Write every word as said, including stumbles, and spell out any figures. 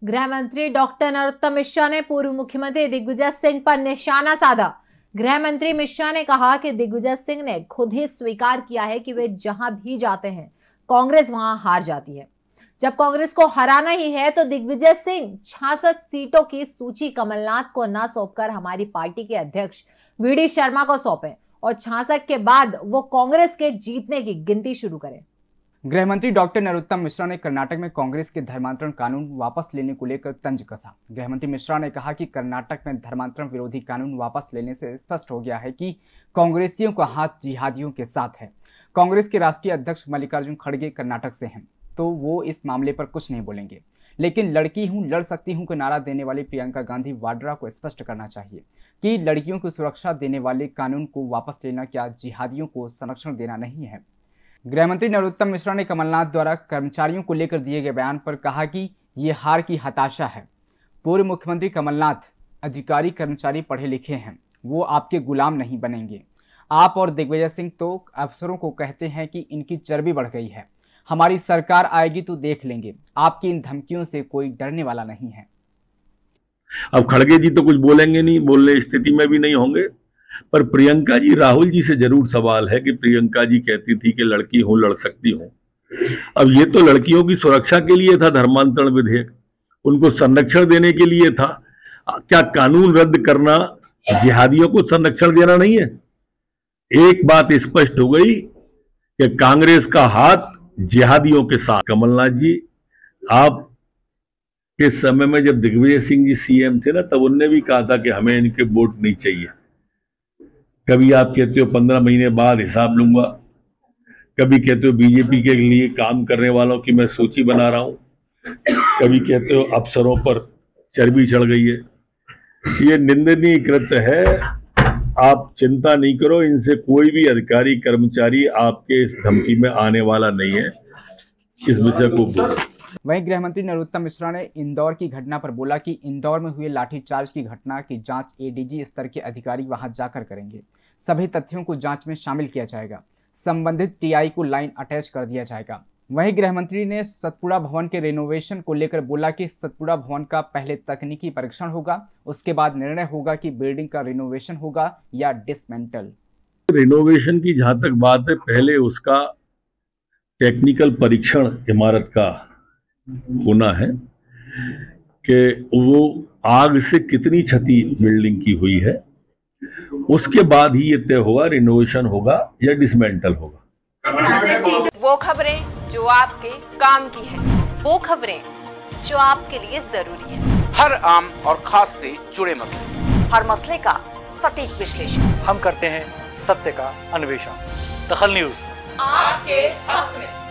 गृह मंत्री डॉक्टर नरोत्तम मिश्रा ने पूर्व मुख्यमंत्री दिग्विजय सिंह पर निशाना साधा। गृह मंत्री मिश्रा ने कहा कि दिग्विजय सिंह ने खुद ही स्वीकार किया है कि वे जहां भी जाते हैं कांग्रेस वहां हार जाती है। जब कांग्रेस को हराना ही है तो दिग्विजय सिंह छियासठ सीटों की सूची कमलनाथ को न सौंपकर हमारी पार्टी के अध्यक्ष वी डी शर्मा को सौंपे और छियासठ के बाद वो कांग्रेस के जीतने की गिनती शुरू करें। गृह मंत्री डॉक्टर नरोत्तम मिश्रा ने कर्नाटक में कांग्रेस के धर्मांतरण कानून वापस लेने को लेकर तंज कसा। गृह मंत्री मिश्रा ने कहा कि कर्नाटक में धर्मांतरण विरोधी कानून वापस लेने से स्पष्ट हो गया है कि कांग्रेसियों का हाथ जिहादियों के साथ है। कांग्रेस के राष्ट्रीय अध्यक्ष मल्लिकार्जुन खड़गे कर्नाटक से हैं, तो वो इस मामले पर कुछ नहीं बोलेंगे, लेकिन लड़की हूं लड़ सकती हूं का नारा देने वाली प्रियंका गांधी वाड्रा को स्पष्ट करना चाहिए कि लड़कियों को सुरक्षा देने वाले कानून को वापस लेना क्या जिहादियों को संरक्षण देना नहीं है। गृह मंत्री नरोत्तम मिश्रा ने कमलनाथ द्वारा कर्मचारियों को लेकर दिए गए बयान पर कहा कि ये हार की हताशा है। पूर्व मुख्यमंत्री कमलनाथ अधिकारी कर्मचारी पढ़े लिखे हैं, वो आपके गुलाम नहीं बनेंगे। आप और दिग्विजय सिंह तो अफसरों को कहते हैं कि इनकी चर्बी बढ़ गई है, हमारी सरकार आएगी तो देख लेंगे। आपकी इन धमकियों से कोई डरने वाला नहीं है। अब खड़गे जी तो कुछ बोलेंगे नहीं, बोलने स्थिति में भी नहीं होंगे, पर प्रियंका जी, राहुल जी से जरूर सवाल है कि प्रियंका जी कहती थी कि लड़की हूं लड़ सकती हूं। अब ये तो लड़कियों की सुरक्षा के लिए था धर्मांतरण विधेयक, उनको संरक्षण देने के लिए था। क्या कानून रद्द करना जिहादियों को संरक्षण देना नहीं है? एक बात स्पष्ट हो गई कि कांग्रेस का हाथ जिहादियों के साथ। कमलनाथ जी, आप के समय में जब दिग्विजय सिंह जी सीएम थे ना, तब उनने भी कहा था कि हमें इनके वोट नहीं चाहिए। कभी आप कहते हो पंद्रह महीने बाद हिसाब लूंगा, कभी कहते हो बीजेपी के लिए काम करने वालों की मैं सूची बना रहा हूं, कभी कहते हो अफसरों पर चर्बी चढ़ गई है। ये निंदनीय कृत्य है। आप चिंता नहीं करो, इनसे कोई भी अधिकारी कर्मचारी आपके इस धमकी में आने वाला नहीं है। इस विषय को बोलो। वहीं गृह मंत्री नरोत्तम मिश्रा ने इंदौर की घटना पर बोला कि इंदौर में हुए लाठीचार्ज की घटना की जांच एडीजी स्तर के अधिकारी वहां जाकर करेंगे। सभी तथ्यों को जांच में शामिल किया जाएगा। संबंधित टीआई को लाइन अटैच कर दिया जाएगा। वहीं गृह मंत्री ने सतपुड़ा भवन के रेनोवेशन को लेकर बोला कि सतपुड़ा भवन का पहले तकनीकी परीक्षण होगा, उसके बाद निर्णय होगा कि बिल्डिंग का रिनोवेशन होगा या डिसमेंटल। रिनोवेशन की जहां तक बात है, पहले उसका टेक्निकल परीक्षण इमारत का होना है कि वो आग से कितनी क्षति बिल्डिंग की हुई है, उसके बाद ही ये तय होगा रिनोवेशन होगा या डिसमेंटल होगा। वो खबरें जो आपके काम की है, वो खबरें जो आपके लिए जरूरी है, हर आम और खास से जुड़े मसले, हर मसले का सटीक विश्लेषण हम करते हैं सत्य का अन्वेषण। दखल न्यूज आपके हक में।